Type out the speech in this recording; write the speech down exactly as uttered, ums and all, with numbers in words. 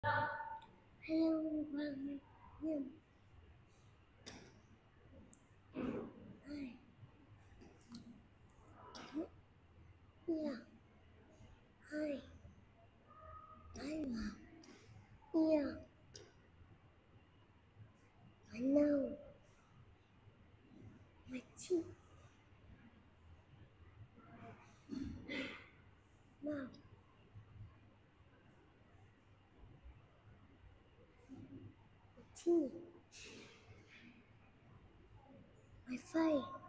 Hello, William. Hi. Yeah. Hi. I love. Yeah. I know. My teeth. Mom. My teeth. My face.